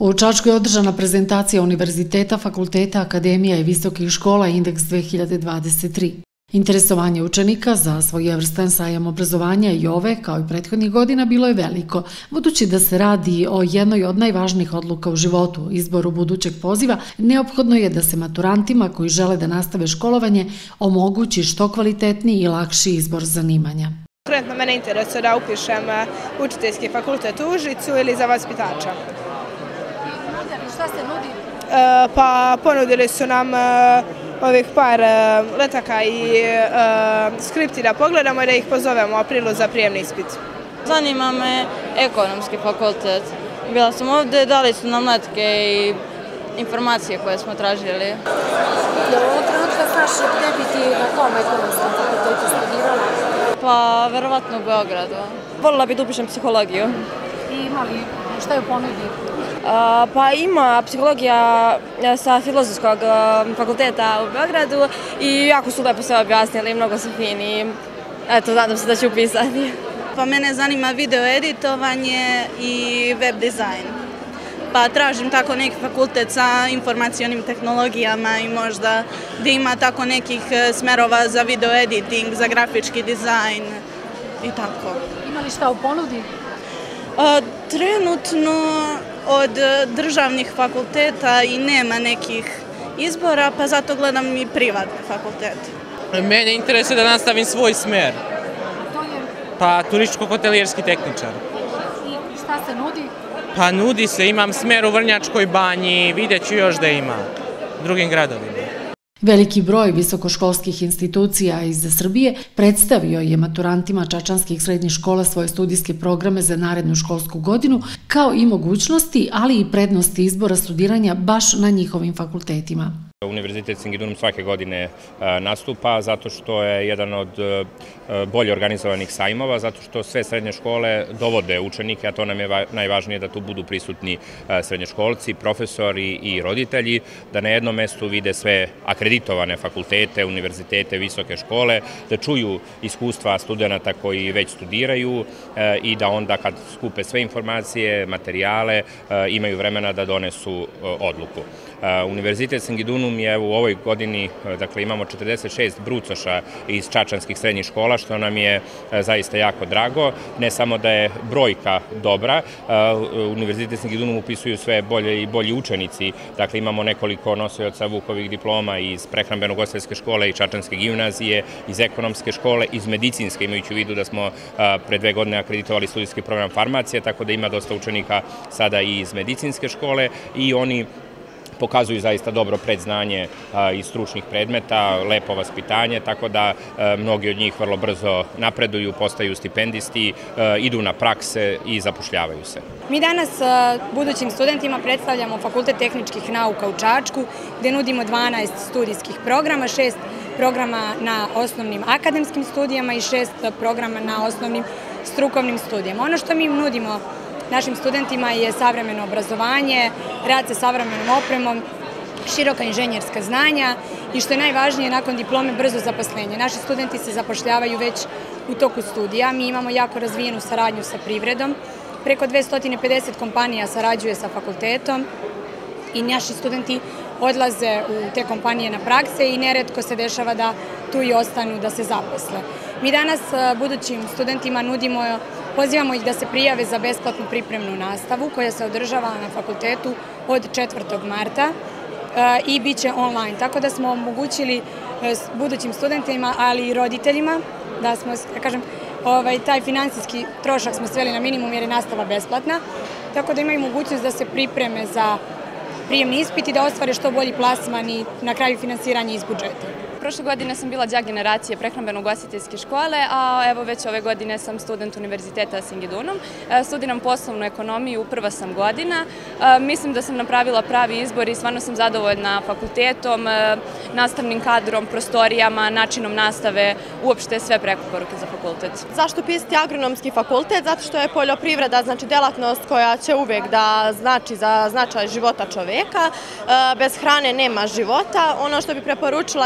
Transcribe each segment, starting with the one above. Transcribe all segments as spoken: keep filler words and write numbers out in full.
U Čačku je održana prezentacija univerziteta, fakulteta, akademija i visokih škola Indeks dve hiljade dvadeset tri. Interesovanje učenika za svojevrstan sajam obrazovanja i ove, kao i prethodnih godina, bilo je veliko, budući da se radi o jednoj od najvažnijih odluka u životu, izboru budućeg poziva, neophodno je da se maturantima koji žele da nastave školovanje omogući što kvalitetniji i lakši izbor zanimanja. Konkretno mene interesuje da upišem učiteljski fakultet u Užicu ili za vaspitača. Šta se nudi? Pa ponudili su nam ovih par letaka i skripti da pogledamo i da ih pozovemo u aprilu za prijemni ispit. Zanima me ekonomski fakultet. Bila sam ovdje, dali su nam letke i informacije koje smo tražili. Je u ovom trenutka znaš gdje bi ti na kom ekonomskom fakultetu studirala? Pa, verovatno u Beogradu. Volila bih da upišem psihologiju. I ima li, šta je ponudi? Pa ima psihologija sa Filozofskog fakulteta u Beogradu i jako su lepo sve objasnili, mnogo su fini. Eto, nadam se da ću upisati. Pa mene zanima video editovanje i web dizajn. Pa tražim tako neki fakultet sa informacionim tehnologijama i možda da ima tako nekih smerova za video editing, za grafički dizajn i tako. Ima li šta u ponudi? Trenutno od državnih fakulteta i nema nekih izbora, pa zato gledam i privatne fakultete. Mene interesuje da nastavim svoj smer. To je? Pa turističko-hotelijerski tehničar. I šta se nudi? Pa nudi se, imam smer u Vrnjačkoj banji, vidjet ću još da ima u drugim gradovima. Veliki broj visokoškolskih institucija iz Srbije predstavio je maturantima čačanskih srednjih škola svoje studijske programe za narednu školsku godinu, kao i mogućnosti, ali i prednosti izbora studiranja baš na njihovim fakultetima. Univerzitet Singidunum svake godine nastupa zato što je jedan od bolje organizovanih sajmova, zato što sve srednje škole dovode učenike, a to nam je najvažnije da tu budu prisutni srednjoškolci, profesori i roditelji, da na jednom mestu vide sve akreditovane fakultete, univerzitete, visoke škole, da čuju iskustva studenta koji već studiraju i da onda kad skupe sve informacije, materijale, imaju vremena da donesu odluku. Univerzitet Singidunum je u ovoj godini, dakle imamo četrdeset šest brucoša iz čačanskih srednjih škola, što nam je zaista jako drago. Ne samo da je brojka dobra, Univerzitet Singidunum upisuju sve bolje i bolji učenici, dakle imamo nekoliko nosioca Vukovih diploma iz prehrambeno-ugostiteljske škole i čačanske gimnazije, iz ekonomske škole, iz medicinske, imajući u vidu da smo pre dve godine akreditovali studijski program farmacije, tako da ima dosta učenika sada i iz medicinske škole i oni pokazuju zaista dobro predznanje iz stručnih predmeta, lepo vaspitanje, tako da mnogi od njih vrlo brzo napreduju, postaju stipendisti, idu na prakse i zapošljavaju se. Mi danas budućim studentima predstavljamo Fakultet tehničkih nauka u Čačku, gde nudimo dvanaest studijskih programa, šest programa na osnovnim akademskim studijama i šest programa na osnovnim strukovnim studijama. Ono što mi nudimo našim studentima je savremeno obrazovanje, rad sa savremenom opremom, široka inženjerska znanja i što je najvažnije, nakon diplome brzo zaposlenje. Naši studenti se zapošljavaju već u toku studija. Mi imamo jako razvijenu saradnju sa privredom. Preko dvesta pedeset kompanija sarađuje sa fakultetom i naši studenti odlaze u te kompanije na prakse i neretko se dešava da tu i ostanu da se zaposle. Mi danas budućim studentima nudimo, pozivamo ih da se prijave za besplatnu pripremnu nastavu koja se održava na fakultetu od četvrtog marta i bit će online. Tako da smo omogućili budućim studentima, ali i roditeljima, da smo, kažem, taj finansijski trošak smo sveli na minimum jer je nastava besplatna, tako da imaju mogućnost da se pripreme za prijemni ispit i da ostvare što bolji plasman i na kraju finansiranje iz budžeta. Prošle godine sam bila đak generacije prehrambeno-ugostiteljske škole, a evo već ove godine sam student Univerziteta Singidunum. Studiram poslovnu ekonomiju, prva sam godina. Mislim da sam napravila pravi izbor i stvarno sam zadovoljna fakultetom, nastavnim kadrom, prostorijama, načinom nastave, uopšte sve preporuke za fakultet. Zašto upisati agronomski fakultet? Zato što je poljoprivreda, znači delatnost koja će uvek da znači za značaj života čoveka. Bez hrane nema života. Ono što bih preporučila jeste da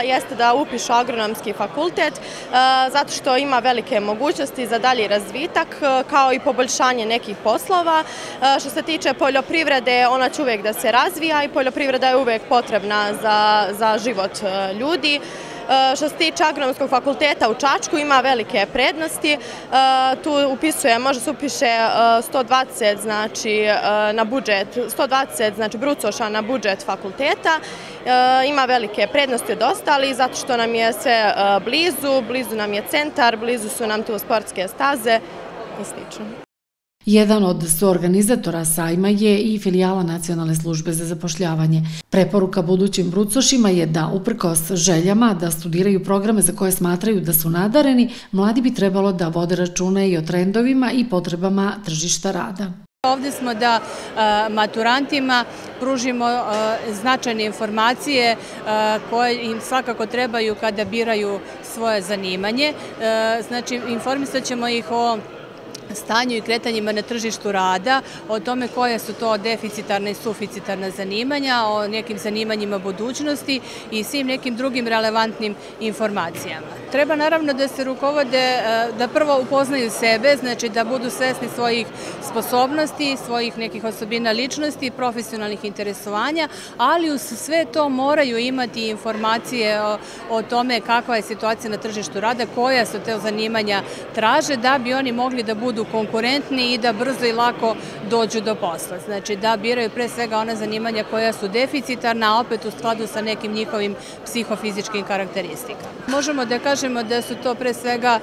da upišu agronomski fakultet, zato što ima velike mogućnosti za dalji razvitak, kao i poboljšanje nekih poslova. Što se tiče poljoprivrede, ona će uvek da se razvija i poljoprivreda je uvek potrebna za, za život ljudi. Što se tiče agronomskog fakulteta u Čačku, ima velike prednosti. Tu upisuje, može se upiše sto dvadeset, znači, na budžet, sto dvadeset, znači, brucoša na budžet fakulteta. Ima velike prednosti od ostalih, zato što nam je sve blizu, blizu nam je centar, blizu su nam tu sportske staze i slično. Jedan od suorganizatora sajma je i filijala Nacionalne službe za zapošljavanje. Preporuka budućim brucošima je da, uprkos željama da studiraju programe za koje smatraju da su nadareni, mladi bi trebalo da vode račune i o trendovima i potrebama tržišta rada. Ovdje smo da maturantima pružimo značajne informacije koje im svakako trebaju kada biraju svoje zanimanje. Znači, informisat ćemo ih o stanju i kretanjima na tržištu rada, o tome koje su to deficitarna i suficitarna zanimanja, o nekim zanimanjima budućnosti i svim nekim drugim relevantnim informacijama. Treba naravno da se rukovode, da prvo upoznaju sebe, znači da budu svesni svojih sposobnosti, svojih nekih osobina ličnosti, profesionalnih interesovanja, ali uz sve to moraju imati informacije o, o tome kakva je situacija na tržištu rada, koja su te zanimanja traže, da bi oni mogli da budu konkurentni i da brzo i lako dođu do posla. Znači da biraju pre svega ona zanimanja koja su deficitarna, a opet u skladu sa nekim njihovim psihofizičkim karakteristikama. Možemo da kažemo da su to pre svega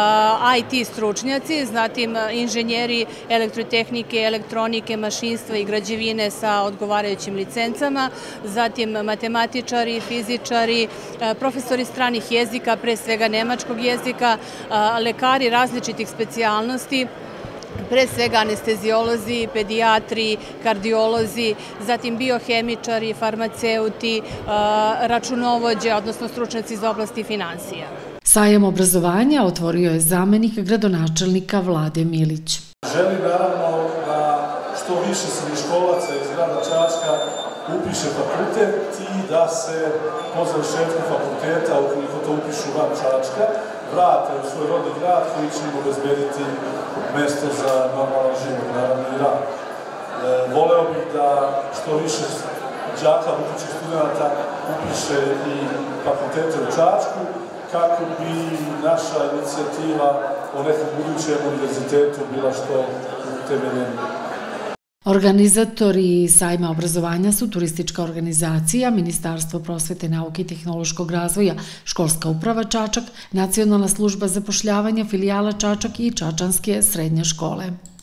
I T stručnjaci, zatim inženjeri elektrotehnike, elektronike, mašinstva i građevine sa odgovarajućim licencama, zatim matematičari, fizičari, profesori stranih jezika, pre svega nemačkog jezika, lekari različitih specijalnosti, pre svega anestezijolozi, pedijatri, kardiolozi, zatim biohemičari, farmaceuti, računovođe, odnosno stručnjaci iz oblasti finansija. Sajam obrazovanja otvorio je zamenik gradonačelnika Vlade Milić. Želim naravno da što više srednjoškolaca iz grada Čačka upiše fakultet i da se po završetku fakulteta, ukoliko to upišu van Čačka, vrate u svoj rodni grad koji će im obezbediti mesto za normalan život, naravno i rad. Voleo bih da što više đaka, budućih studenta upiše i fakultete u Čačku, kako bi naša inicijativa o nekom budućem univerzitetu bila što utemeljenija. Organizatori sajma obrazovanja su turistička organizacija, Ministarstvo prosvete, nauke i tehnološkog razvoja, Školska uprava Čačak, Nacionalna služba za zapošljavanje, filijala Čačak i Čačanske srednje škole.